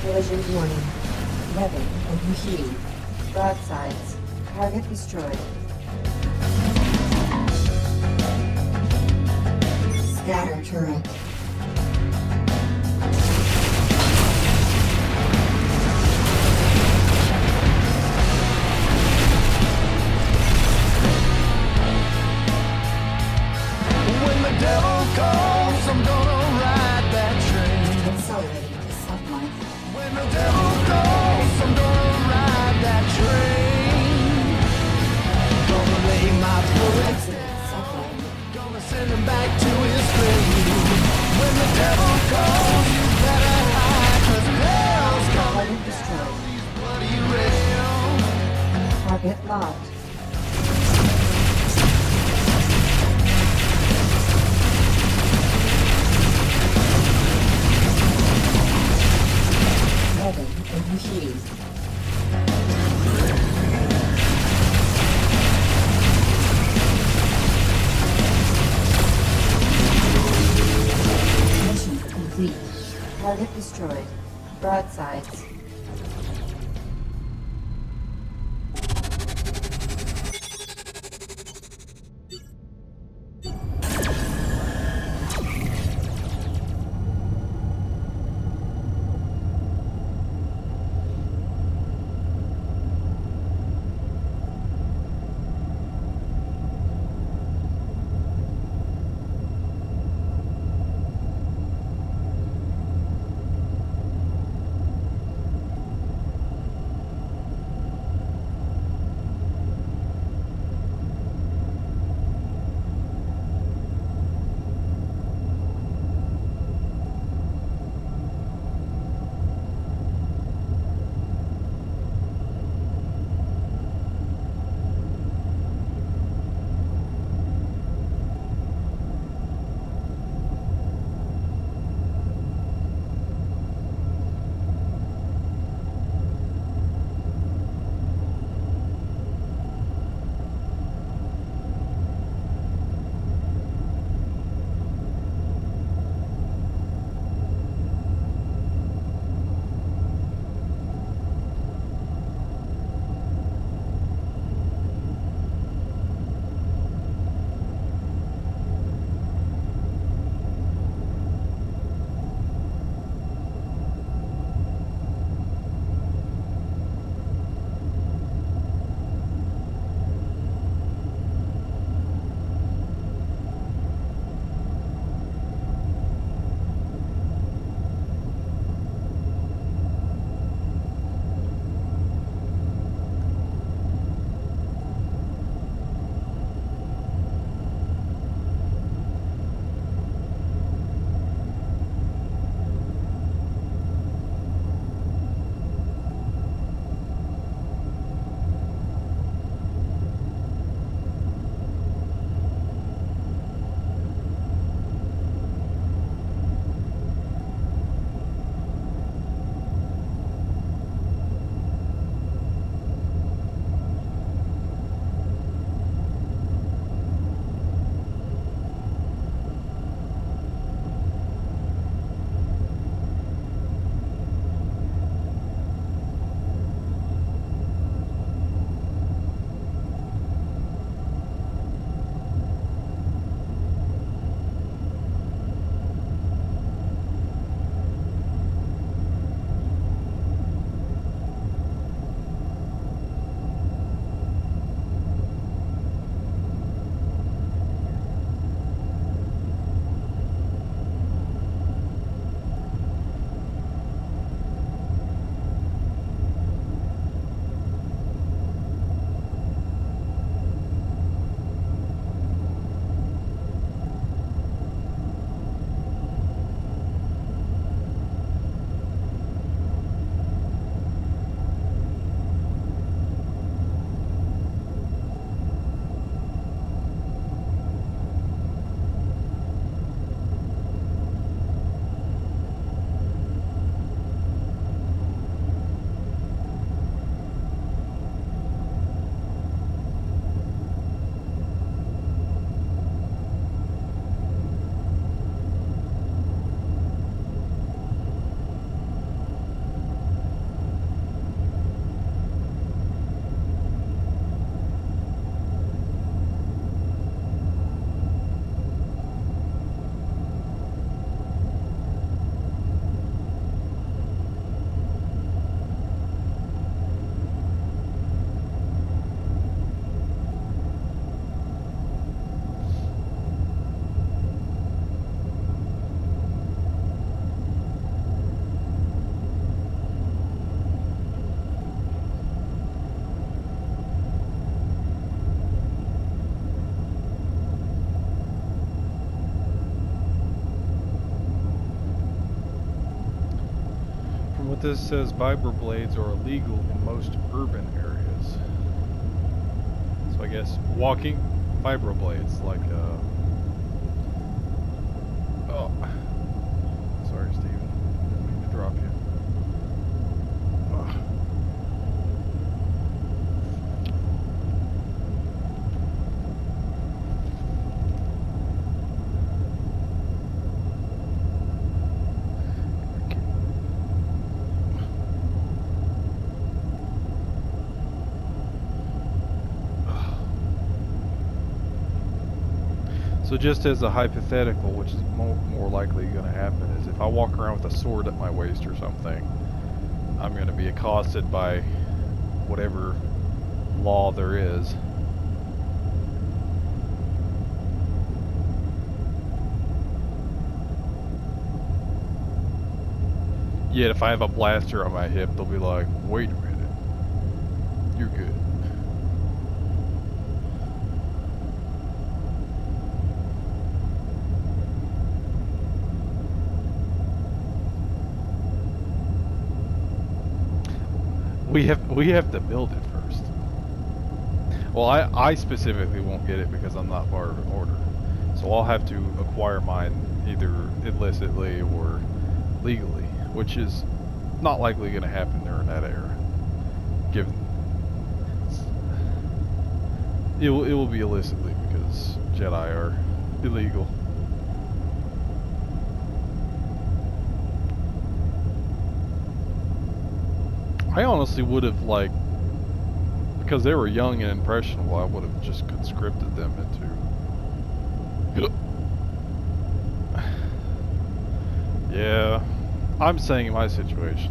Collision warning. Weapon overheating. Broadsides. Target destroyed. Scatter turret. When the devil calls, I'm gonna ride that train. Accelerating to sublight. When the devil calls, I'm gonna ride that train. Gonna lay my bullet Exit down. sublight. Gonna send him back to his grave. When the devil calls, you better hide, 'cause hell's coming Target destroyed. these bloody rails. Target locked. Weapon overheating. Mission complete. Target destroyed. Broadsides. But this says vibroblades are illegal in most urban areas. So I guess walking vibroblades, like oh, sorry, Steven. Didn't mean to drop you. Ugh. So just as a hypothetical, which is more likely going to happen, is if I walk around with a sword at my waist or something, I'm going to be accosted by whatever law there is. Yet if I have a blaster on my hip, they'll be like, wait a minute, you're good. We have to build it first. Well, I specifically won't get it because I'm not part of an order. So I'll have to acquire mine either illicitly or legally, which is not likely going to happen during that era. Given it will be illicitly because Jedi are illegal. I honestly would have, like, because they were young and impressionable, I would have just conscripted them into... Yeah, I'm saying in my situation.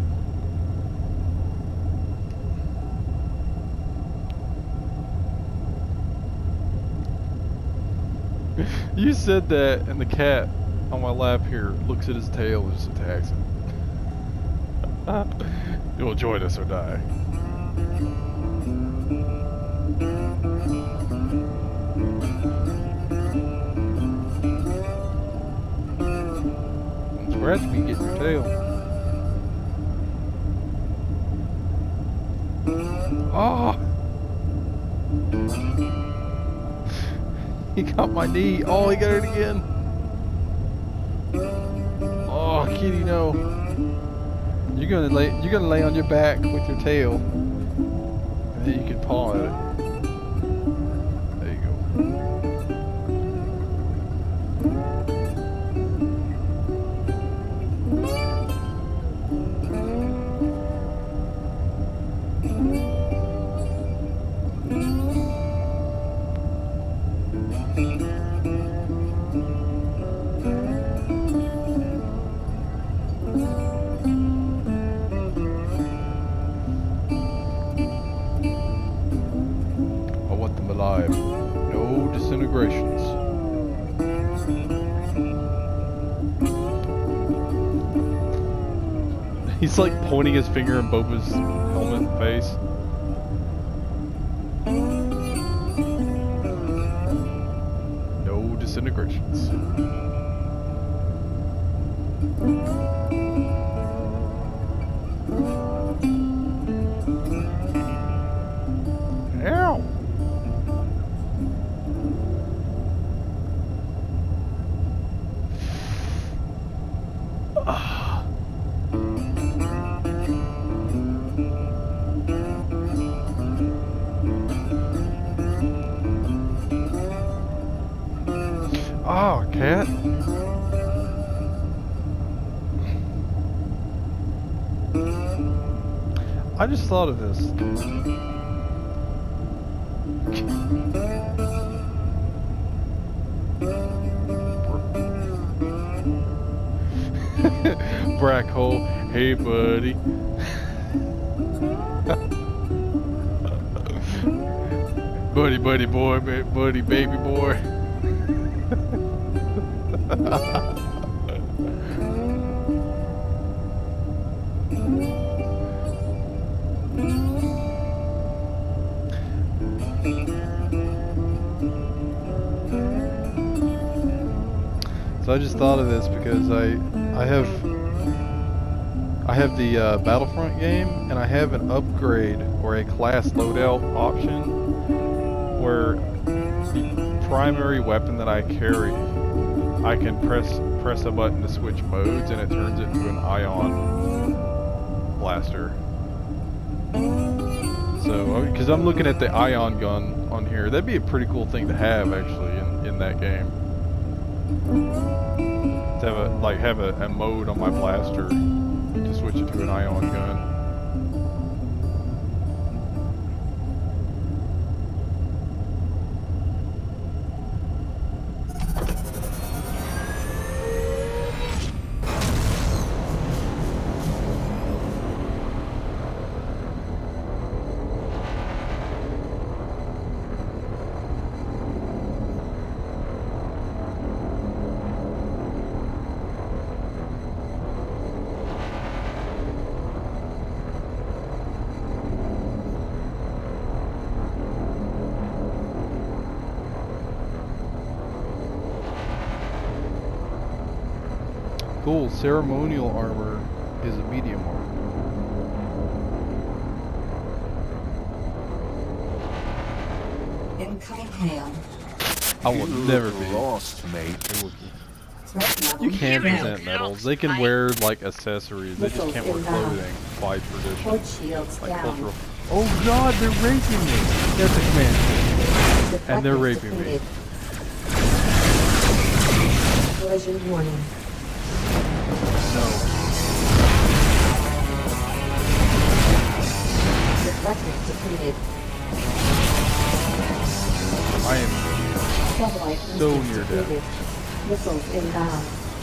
You said that, and the cat on my lap here looks at his tail and just attacks him. You'll join us or die. Don't scratch me, get your tail. Oh! He got my knee. Oh, he got it again. Oh, kitty, no. You're gonna lay on your back with your tail, and then you can paw at it. There you go. No disintegrations. He's like pointing his finger in Boba's helmet face. No disintegrations. Ow! Oh, cat. I just thought of this. Black hole. Hey, buddy. buddy boy, buddy baby boy. So I just thought of this because I I have the Battlefront game, and I have an upgrade or a class loadout option where the primary weapon that I carry, I can press a button to switch modes, and it turns it into an ion blaster. So, because I'm looking at the ion gun on here, that'd be a pretty cool thing to have actually in that game. To have a mode on my blaster to switch it to an ion gun. Cool, ceremonial armor is a medium armor. Incoming hail. I will never be lost, mate. a Wookiee. You can present medals. They can wear like accessories. They just can't wear clothing by tradition. Port shields Like down. cultural. Oh God, they're raping me. That's a command. And they're raping me. Collision warning. Deflectors depleted. I am Satellite so boosters near depleted. death. Missiles inbound.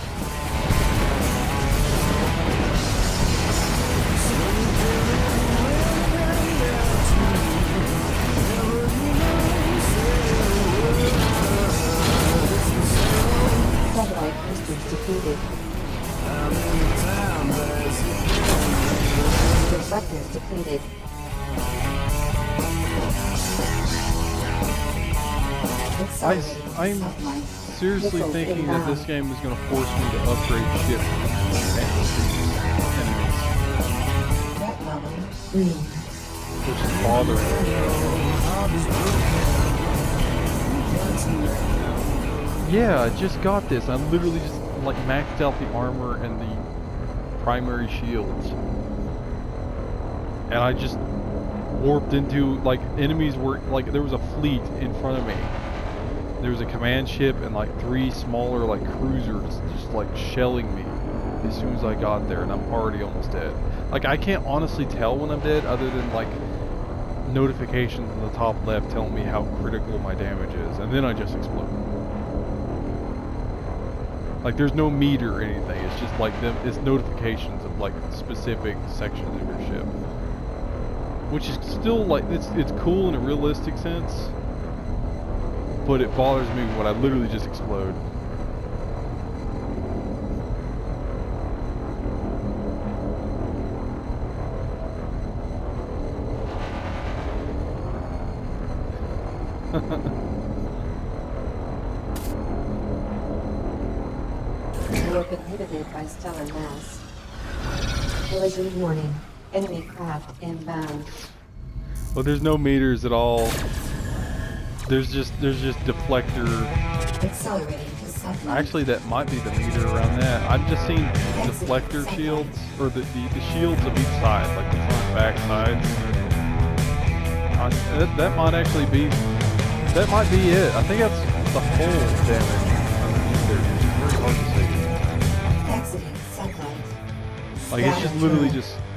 Satellite boosters depleted. Deflectors depleted. I'm seriously thinking that this game is going to force me to upgrade ship enemies, Threat level green. which is bothering me. Yeah, I just got this. I literally just like maxed out the armor and the primary shields, and I just warped into like enemies were like there was a fleet in front of me. There was a command ship and like 3 smaller like cruisers just like shelling me as soon as I got there, and I'm already almost dead. Like I can't honestly tell when I'm dead other than like notifications in the top left telling me how critical my damage is, and then I just explode. Like there's no meter or anything, it's just like it's notifications of like specific sections of your ship. Which is still like, it's cool in a realistic sense, but it bothers me when I literally just explode. Warp inhibited by stellar mass. Collision warning. Enemy craft inbound. Well, there's no meters at all. There's just deflector. Accelerating to satellite. Actually, that might be the meter around that. I've just seen deflector shields, or the shields of each side, like the front, back sides. That might actually be. That might be it. I think that's the whole damage underneath there. It's very hard to see. Exiting satellite. Like it's just literally just